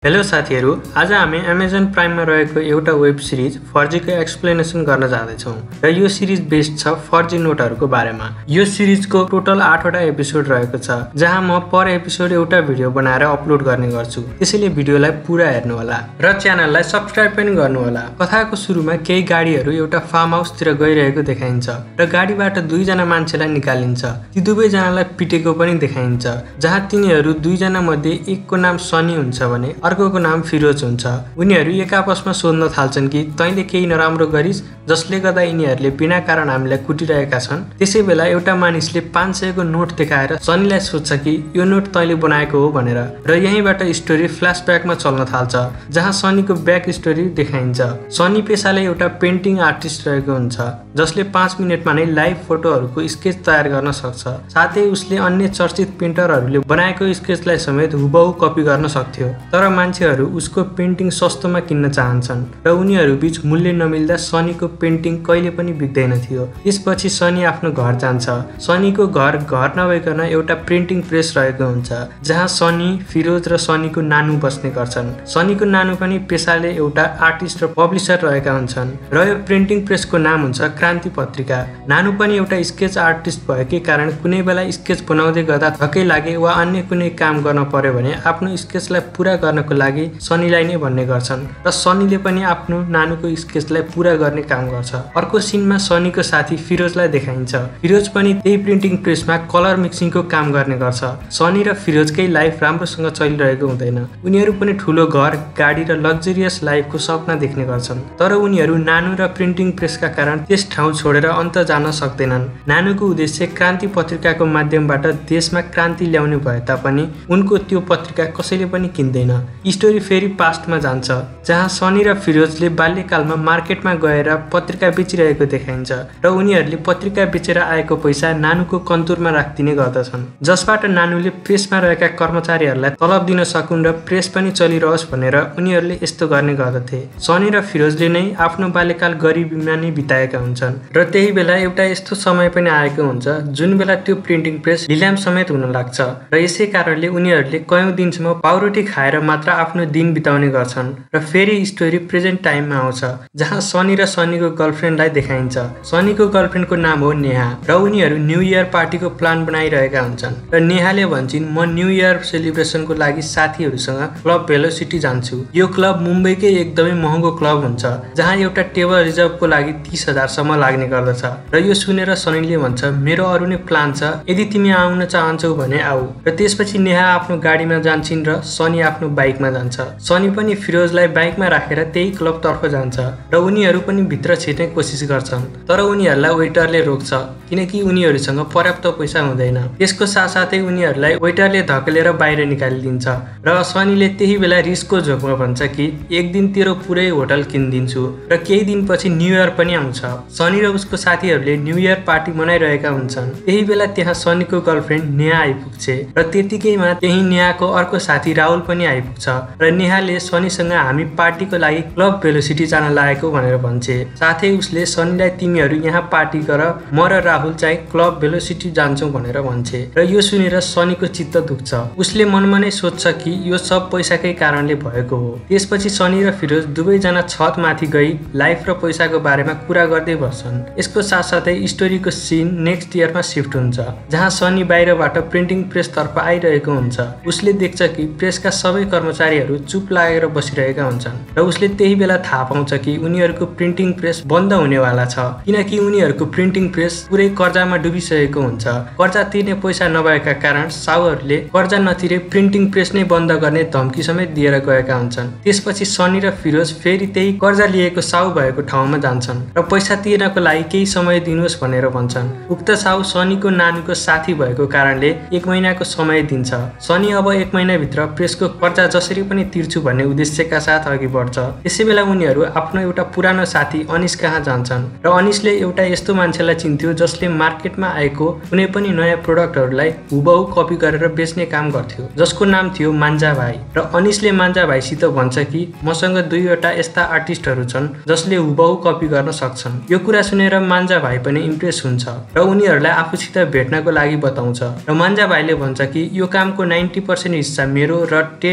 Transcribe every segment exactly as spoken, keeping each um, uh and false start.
Hello साथीहरु, आज हामी अमेजन प्राइममा रहेको एउटा वेब सिरिज फर्जीको एक्सप्लेनेसन गर्न जाँदैछौँ र यो सिरिज बेस्ड छ फर्जी नोटहरुको बारेमा। यो सिरिजको टोटल आठ वटा एपिसोड रहेको छ, जहाँ म पर एपिसोड एउटा भिडियो बनाएर अपलोड गर्ने गर्छु। त्यसैले भिडियोलाई पुरा हेर्नु होला र च्यानललाई सब्स्क्राइब पनि गर्नु होला। कथाको सुरुमा केही गाडीहरु एउटा फार्म हाउसतिर गइरहेको देखाइन्छ र गाडीबाट दुई जना मान्छेलाई निकालिन्छ। ती दुवै जनालाई पिटेको पनि देखाइन्छ, जहाँ तिनीहरु दुई जना मध्ये एकको नाम सनी हुन्छ भने अर्कोको नाम फिरोज हुन्छ। उनीहरु एक आपसमा सोध्न थाल्छन् कि तैले केही नराम्रो गरिस् जसले गर्दा यिनीहरुले बिना कारण हामीलाई कुटिरहेका छन्। त्यसैबेला एउटा मानिसले पाँच सय को नोट देखाएर सनीलाई सोध्छ कि यो नोट तैले बनाएको हो भनेर र यहीँबाट स्टोरी फ्ल्याशब्याकमा चल्न थाल्छ, जहाँ सनीको ब्याक स्टोरी देखाइन्छ। सनी पेशाले एउटा पेन्टिङ आर्टिस्ट रहेको हुन्छ, जसले पाँच मिनेटमा नै लाइभ फोटोहरुको स्केच तयार गर्न सक्छ। साथै उसले अन्य चर्चित पेन्टरहरुले बनाएको स्केचलाई समेत हुबहु कपी गर्न सक्थ्यो। तर मान्छेहरु उसको पेन्टिङ सस्तोमा किन्न चाहन्छन् र उनीहरु बीच मूल्य नमिल्दा सनीको पेन्टिङ कहिले पनि बिक्दैन थियो। त्यसपछि सनी आफ्नो घर जान्छ। सनीको घर घर नभइकन एउटा प्रिन्टिङ प्रेस रहेको हुन्छ, जहाँ सनी, फिरोज र सनीको नानु बस्ने गर्छन्। सनीको नानु पनि पेशाले एउटा आर्टिस्ट र पब्लिसर रहेका हुन्छन् र यो प्रिन्टिङ प्रेसको नाम हुन्छ क्रान्ति पत्रिका। नानु पनि एउटा स्केच आर्टिस्ट भएकै कारण कुनै बेला स्केच बनाउँदै गर्दा थकै लागे वा अन्य कुनै काम गर्न पर्यो भने आफ्नो स्केचलाई पूरा गर्नको लागि सनीलाई नै भन्ने गर्छन् र सनीले पनि आफ्नो नानुको स्केचलाई पूरा गर्ने काम गर्छ। अर्को सिनमा सनीको साथी फिरोजलाई देखाइन्छ। फिरोज पनि त्यही प्रिन्टिङ प्रेसमा कलर मिक्सिङको काम गर्ने गर्छ। सनी र फिरोजकै लाइफ राम्रोसँग चलिरहेको हुँदैन। उनीहरू पनि ठुलो घर, गाडी र लग्जरियस लाइफको सपना देख्ने गर्छन्, तर उनीहरू नानु र प्रिन्टिङ प्रेसका कारण त्यस ठाउँ छोडेर अन्त जान सक्दैनन्। नानुको उद्देश्य क्रान्ति पत्रिकाको माध्यमबाट देशमा क्रान्ति ल्याउने भए तापनि उनको त्यो पत्रिका कसैले पनि किन्दैन। स्टोरी फेरि पास्टमा जान्छ, जहाँ सनी र फिरोजले बाल्यकालमा मार्केटमा गएर पत्रिका बेचिरहेको देखाइन्छ र उनीहरूले पत्रिका बेचेर आएको पैसा नानुको कन्तुरमा राखिदिने गर्दछन्, जसबाट नानुले प्रेसमा रहेका कर्मचारीहरूलाई तलब दिन सकुन् र प्रेस पनि चलिरहोस् भनेर उनीहरूले यस्तो गर्ने गर्दथे। सनी र फिरोजले नै आफ्नो बाल्यकाल गरिबीमा नै बिताएका हुन्छन् र त्यही बेला एउटा यस्तो समय पनि आएको हुन्छ जुन बेला त्यो प्रिन्टिङ प्रेस लिलाम समेत हुन लाग्छ र यसै कारणले उनीहरूले कयौं दिनसम्म पाउरोटी खाएर मात्र आफ्नो दिन बिताउने गर्छन्। र फेरि स्टोरी प्रेजेन्ट टाइममा आउँछ, जहाँ सनी र सनीको गर्लफ्रेन्डलाई देखाइन्छ। सनीको गर्लफ्रेन्डको नाम हो नेहा र उनीहरू न्यू इयर पार्टीको प्लान बनाइरहेका हुन्छन् र नेहाले भन्छन् म न्यू इयर सेलिब्रेसनको लागि साथीहरूसँग क्लब भेलोसिटी जान्छु। यो क्लब मुम्बईकै एकदमै महँगो क्लब हुन्छ, जहाँ एउटा टेबल रिजर्भको लागि तीस हजार सम्म लाग्ने गर्दछ। र यो सुनेर सनीले भन्छ मेरो अरू नै प्लान छ, यदि तिमी आउन चाहन्छौ भने आऊ। र त्यसपछि नेहा आफ्नो गाडीमा जान्छन् र सनी आफ्नो बाइकमा जान्छ। सनी पनि फिरोजलाई बाइकमा राखेर त्यही क्लब तर्फ जान्छ र उनीहरू पनि भित्र छिर्ने कोसिस गर्छन्, तर उनीहरूलाई वेटरले रोक्छ किनकि उनीहरूसँग पर्याप्त पैसा हुँदैन। त्यसको साथसाथै उनीहरूलाई वेटरले धकेलेर बाहिर निकालिदिन्छ र सनीले त्यही बेला रिसको झोकमा भन्छ कि एक दिन तेरो पुरै होटल किनिदिन्छु। र केही दिनपछि न्यू इयर पनि आउँछ। सनी र उसको साथीहरूले न्यू इयर पार्टी मनाइरहेका हुन्छन्। त्यही बेला त्यहाँ सनीको गर्लफ्रेन्ड नेहा आइपुग्छ र त्यतिकैमा त्यही नेहाको अर्को साथी राहुल पनि आइपुग्छ र नेहाले सनीसँग हामी पार्टीको लागि क्लब भेलोसिटी जान लागेको भनेर भन्छ। साथै उसले सनीलाई तिमीहरू यहाँ पार्टी गर, म र राहुल चाहिँ क्लब भेलोसिटी जान्छौँ भनेर भन्छ। र यो सुनेर सनीको चित्त दुख्छ। उसले मनमा नै सोच्छ कि यो सब पैसाकै कारणले भएको हो। त्यसपछि सनी र फिरोज दुवैजना छत माथि गई लाइफ र पैसाको बारेमा कुरा गर्दै बस्छन्। यसको साथसाथै स्टोरीको सिन नेक्स्ट इयरमा सिफ्ट हुन्छ, जहाँ सनी बाहिरबाट प्रिन्टिङ प्रेस तर्फ आइरहेको हुन्छ। उसले देख्छ कि प्रेसका सबै कर्मचारीहरू चुप लागेर बसिरहेका हुन्छन् र उसले त्यही बेला थाहा पाउँछ कि उनीहरूको प्रिन्टिङ प्रेस बन्द हुनेवाला छ, किनकि उनीहरूको प्रिन्टिङ प्रेस पुरै कर्जामा डुबिसकेको हुन्छ। कर्जा तिर्ने पैसा नभएका कारण साहुहरूले कर्जा नतिरे प्रिन्टिङ प्रेस नै बन्द गर्ने धम्की समेत दिएर गएका हुन्छन्। त्यसपछि सनी र फिरोज फेरि त्यही कर्जा लिएको साहु भएको ठाउँमा जान्छन् र पैसा तिर्नको लागि केही समय दिनुहोस् भनेर भन्छन्। उक्त साहु सनीको नानुको साथी भएको कारणले एक महिनाको समय दिन्छ। सनी अब एक महिनाभित्र प्रेसको कर्जा जसरी पनि तिर्छु भन्ने उद्देश्यका साथ अघि बढ्छ। त्यसै बेला उनीहरू आफ्नो एउटा पुरानो साथी अनिश कहाँ जान्छन् र अनिशले एउटा यस्तो मान्छेलाई चिन्थ्यो जसले मार्केटमा आएको कुनै पनि नयाँ प्रोडक्टहरूलाई हुबहु कपी गरेर बेच्ने काम गर्थ्यो, जसको नाम थियो मान्जा भाइ। र अनिशले मान्जा भाइसित भन्छ कि मसँग दुईवटा यस्ता आर्टिस्टहरू छन् जसले हुबहु कपी गर्न सक्छन्। यो कुरा सुनेर मान्जा भाइ पनि इम्प्रेस हुन्छ र उनीहरूलाई आफूसित भेट्नको लागि बताउँछ। र मान्जा भाइले भन्छ कि यो कामको नाइन्टी पर्सेन्ट हिस्सा मेरो र टेन पर्सेन्ट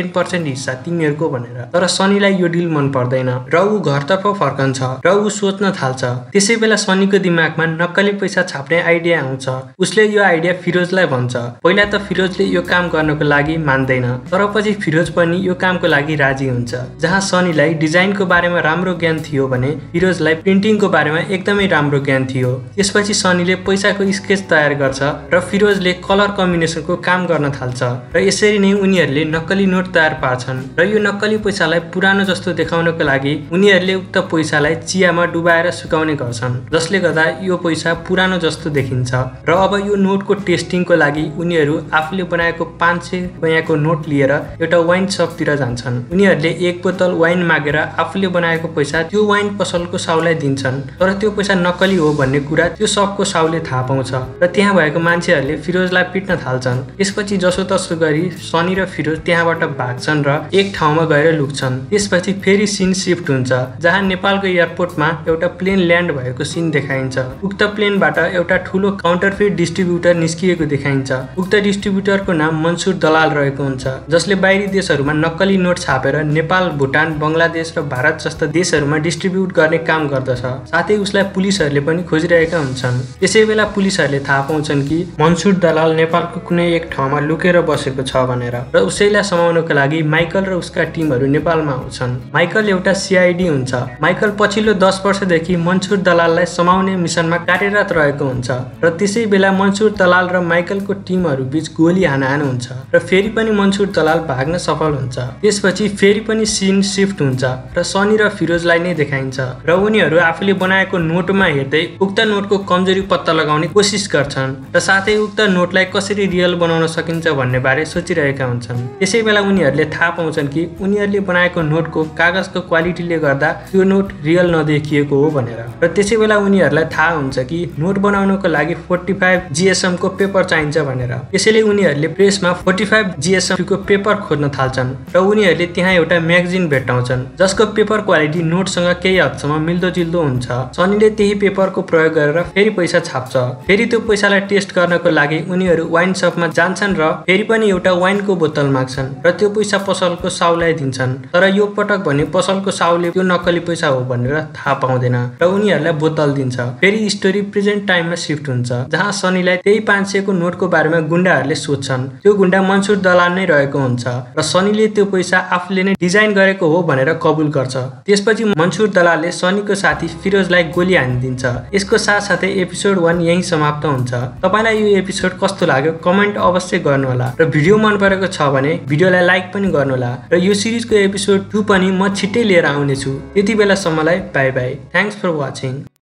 पर्सेन्ट हिस्सा तिमीहरूको भनेर। तर सनीलाई यो डिल मन पर्दैन र ऊ घरतर्फ फर्कन्छ र ऊ सोच्न थाल्छ। त्यसै बेला सनीको दिमागमा नक्कली पैसा छाप्ने आइडिया आउँछ। उसले यो आइडिया फिरोजलाई भन्छ। पहिला त फिरोजले यो काम गर्नको लागि मान्दैन, तर पछि फिरोज पनि यो कामको लागि राजी हुन्छ। जहाँ सनीलाई डिजाइनको बारेमा राम्रो ज्ञान थियो भने फिरोजलाई प्रिन्टिङको बारेमा एकदमै राम्रो ज्ञान थियो। त्यसपछि सनीले पैसाको स्केच तयार गर्छ र फिरोजले कलर कम्बिनेसनको काम गर्न थाल्छ र यसरी नै उनीहरूले नक्कली नोट तयार पार्छन् र यो नक्कली पैसालाई पुरानो जस्तो देखाउनको लागि उनीहरूले उक्त पैसालाई चियामा डुबाएर सुकाउने गर्छन्, जसले गर्दा यो पैसा पुरानो जस्तो देखिन्छ। र अब यो नोटको टेस्टिङको लागि उनीहरू आफूले बनाएको पाँच सय रुपियाँको नोट लिएर एउटा वाइन सपतिर जान्छन्। उनीहरूले एक बोतल वाइन मागेर आफूले बनाएको पैसा त्यो वाइन पसलको साउलाई दिन्छन्, तर त्यो पैसा नक्कली हो भन्ने कुरा त्यो सबको साउले थाहा पाउँछ र त्यहाँ भएको मान्छेहरूले फिरोजलाई पिट्न थाल्छन्। त्यसपछि जसोतसो गरी सनी र फिरोज त्यहाँबाट भाग्छन् र एक ठाउँमा गएर लुक्छन्। त्यसपछि फेरि सिन सिफ्ट हुन्छ, जहाँ नेपालको एयरपोर्टमा एउटा प्लेन ल्यान्ड भएको सिन देखाइन्छ। उक्त प्लेनबाट एउटा ठुलो काउन्टरफिट डिस्ट्रिब्युटर निस्किएको देखाइन्छ। उक्त डिस्ट्रिब्युटरको नाम मन्सुर दलाल रहेको हुन्छ, जसले बाहिरी देशहरूमा नक्कली नोट छापेर नेपाल, भुटान, बङ्गलादेश र भारत जस्ता देशहरूमा डिस्ट्रिब्युट गर्ने काम गर्दछ। साथै उसलाई पुलिसहरूले पनि खोजिरहेका हुन्छन्। त्यसै बेला पुलिसहरूले थाहा पाउँछन् कि मन्सुर दलाल नेपालको कुनै एक ठाउँमा लुकेर बसेको छ भनेर र उसैलाई समाउनको लागि माइकल र उसका टिमहरू नेपालमा आउँछन्। माइकल एउटा सिआइडी हुन्छ। माइकल पछिल्लो दस वर्षदेखि मन्सुर दलाललाई समाउने मिसनमा कार्यरत रहेको हुन्छ र त्यसै बेला मन्सुर दलाल र माइकलको टिमहरू बीच गोली हानाहान हुन्छ र फेरि पनि मन्सुर दलाल भाग्न सफल हुन्छ। त्यसपछि फेरि पनि सिन सिफ्ट हुन्छ र सनी र फिरोजलाई नै देखाइन्छ र उनीहरू आफूले बनाएको नोटमा हेर्दै उक्त नोटको कमजोरी पत्ता लगाउने कोसिस गर्छन् र साथै उक्त नोटलाई कसरी रियल बनाउन सकिन्छ भन्ने बारे सोचिरहेका हुन्छन्। त्यसै बेला उनीहरूले थाहा पाउँछन् कि उनीहरूले बनाएको नोटको कागजको क्वालिटीले गर्दा त्यो नोट रियल नदेखिएको हो भनेर र त्यसै बेला उनीहरूलाई थाहा हुन्छ कि नोट बनाउनको लागि फोर्टी फाइभ जिएसएम को पेपर चाहिन्छ भनेर। त्यसैले उनीहरूले प्रेसमा फोर्टी फाइभ जिएसएम को पेपर खोज्न थाल्छन् र उनीहरूले त्यहाँ एउटा म्यागजिन भेट्टाउँछन् जसको पेपर क्वालिटी नोटसँग केही हदसम्म मिल्दोजुल्दो हुन्छ। सनीले त्यही पेपरको प्रयोग गरेर फेरि पैसा छाप्छ। फेरि त्यो पैसालाई टेस्ट गर्नको लागि उनीहरू वाइन सपमा जान्छन् र फेरि पनि एउटा वाइनको बोतल माग्छन् र त्यो पैसा पसलको साउलाई दिन्छन्। तर यो पटक भने पसलको साउले त्यो नक्कली पैसा हो भनेर थाहा पाउँदैन र उनीहरूलाई बोतल दिन्छ। फेरि स्टोरी प्रेजेन्ट टाइममा सिफ्ट हुन्छ, जहाँ सनीलाई त्यही पाँच सय को नोटको बारेमा गुण्डाहरूले सोध्छन्। त्यो गुण्डा मन्सुर दलाल नै रहेको हुन्छ र सनीले त्यो पैसा आफूले नै डिजाइन गरेको हो भनेर कबुल गर्छ। त्यसपछि मन्सुर दलालले सनीको साथी फिरोजलाई गोली हानिदिन्छ। यसको साथसाथै एपिसोड वान यही समाप्त हुन्छ। तपाईलाई यो एपिसोड कस्तो लाग्यो कमेन्ट अवश्य गर्नुहोला र भिडियो मन परेको छ भने भिडियोलाई लाइक पनि गर्नुहोला र यो सिरिजको एपिसोड टू पनि म छिट्टै लिएर आउनेछु। त्यति बेलासम्मलाई bye bye. Thanks for watching.